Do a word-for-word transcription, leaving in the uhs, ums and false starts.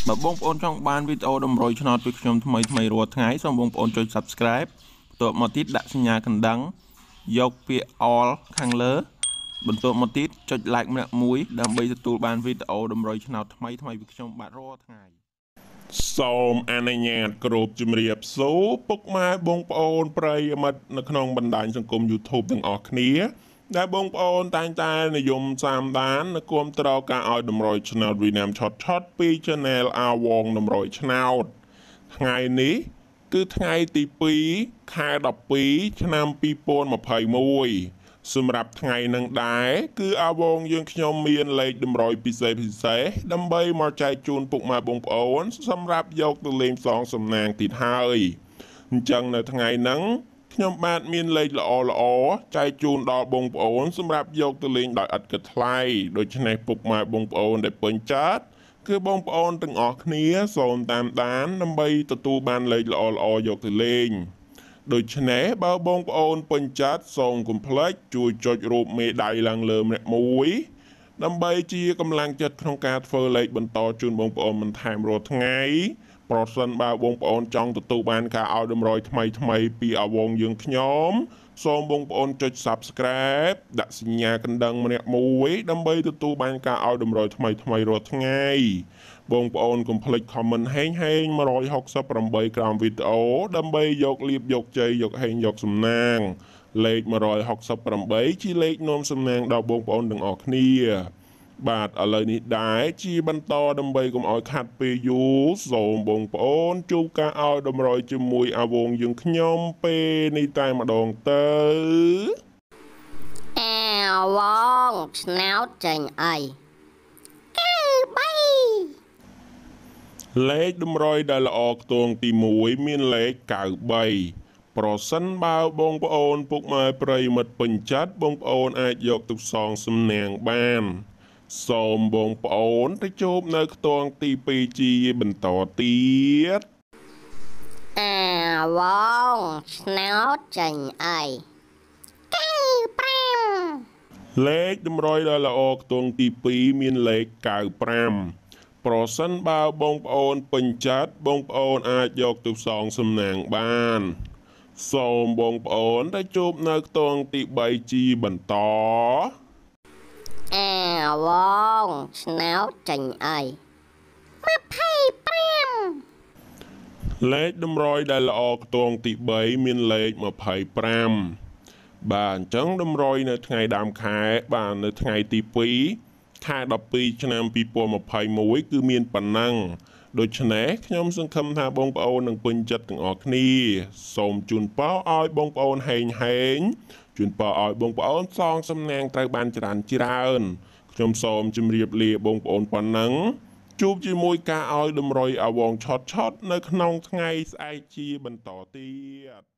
បើបងប្អូនចង់បានវីដេអូតម្រុយឆ្នោតពីខ្ញុំថ្មីថ្មីរាល់ថ្ងៃសូមបងប្អូនចុច Subscribe បន្ទាប់មកទៀតដាក់សញ្ញាកណ្ដឹងយកពាក្យ All ខាងលើបន្ទាប់មកទៀតចុច Like ម្នាក់មួយដើម្បីទទួលបានវីដេអូតម្រុយឆ្នោតថ្មីថ្មីពីខ្ញុំបាទរាល់ថ្ងៃសូមអនុញ្ញាតគោរពជំរាបសួរពុកម៉ែបងប្អូនប្រិយមិត្តនៅក្នុងបណ្ដាញសង្គម YouTube ទាំងអស់គ្នាដែលបងប្អូនតែងតែនិយមតាមដាននិងគាំទ្រការឲ្យតម្រុយឆ្នោត វីណាមឆតឆតពី Channel អាវងតម្រុយឆ្នោតថ្ងៃនេះគឺថ្ងៃទីពីរខែដប់ពីរឆ្នាំពីរពាន់ម្ភៃមួយសម្រាប់ថ្ងៃនឹងដែរគឺអាវងយើងខ្ញុំមានលេខតម្រុយពិសេសពិសេសដើម្បីមកចែកជូនពុកម៉ែបងប្អូនសម្រាប់យកទៅលេងផ្សងសំណាងទៀតហើយអញ្ចឹងនៅថ្ងៃហ្នឹងខ្ញុំបាទមានលេខល្អល្អចែកជូនដល់បងប្អូនសម្រាប់យកទៅលេងដោយឥតគិតថ្លៃដូច្នេះពុកម៉ែបងប្អូនដែលពេញចិត្តគឺបងប្អូនទាំងអស់គ្នាសូមតាមដានដើម្បីទទួលបានលេខល្អល្អយកទៅលេងដូច្នេះបើបងប្អូនពេញចិត្តសូមកុំភ្លេចជួយចុចរូបមេដៃឡើងលើម្នាក់មួយដើម្បីជាកម្លាំងចិត្តក្នុងការធ្វើលេខបន្តជូនបងប្អូនបន្ថែមរាល់ថ្ងៃប្រសិនបើបងប្អូនចង់ទទួលបានការឲ្យតម្រុយថ្មីថ្មីពីអាវងយើងខ្ញុំសូមបងប្អូនចុច Subscribe ដាក់សញ្ញាកណ្ដឹងម្នាក់មួយដើម្បីទទួលបានការឲ្យតម្រុយថ្មីថ្មីរាល់ថ្ងៃបងប្អូនកុំភ្លេច Comment ហេងហេងmột trăm sáu mươi támក្រោមវីដេអូដើម្បីយកលៀបយកជ័យយកហេងយកសំណាងលេខmột trăm sáu mươi támជាលេខនាំសំណាងដល់បងប្អូនទាំងអស់គ្នាបាទឥឡូវនេះដែរជាបន្តដើម្បីកុំឲ្យខាត់ពេលយូរសូមបងប្អូនជួបការឲ្យតម្រុយជាមួយអាវងយើងខ្ញុំពេលនេះតែម្ដងទៅអាវងឆ្នោតចេញអីគឺបីលេខតម្រុយដែលល្អខ្ទងទីមួយមានលេខเก้าបីប្រសិនបើបងប្អូនពុកម៉ែប្រិយមិត្តពេញចិត្តបងប្អូនអាចយកទៅផ្សងសំណាងបានសូមបងប្អូនទៅជួបនៅខ្ទងទីពីរជាបន្តទៀតអាវងឆ្នោតចេញអីគឺប្រាំលេខតម្រុយដែលល្អខ្ទងទីពីរមានលេខเก้าប្រាំប្រសិនបើបងប្អូនពេញចិត្តបងប្អូនអាចយកទៅផ្សងសំណាងបានសូមបងប្អូនទៅជួបនៅខ្ទងទីបីជាបន្តអាវងឆ្នោតចេញអីยี่สิบห้าលេខតម្រុយដែលល្អខ្ទងទីបីមានលេខยี่สิบห้าបាទអញ្ចឹងតម្រុយនៅថ្ងៃដើមខែបាទនៅថ្ងៃទីពីរខែដប់ពីរឆ្នាំពីរពាន់ម្ភៃមួយគឺមានប៉ុណ្ណឹងដូច្នេះខ្ញុំសង្ឃឹមថាបងប្អូននឹងពេញចិត្តទាំងអស់គ្នាសូមជូនពរឲ្យបងប្អូនហេងហេងជូនពរឲ្យបងប្អូនសងសំណាងត្រូវបានច្រើនច្រើនខ្ញុំសូមជម្រាបលាបងប្អូនប៉ុណ្ណឹងជួបជាមួយការឲ្យតម្រុយអាវងឆតឆតនៅក្នុងថ្ងៃស្អែកជាបន្តទៀត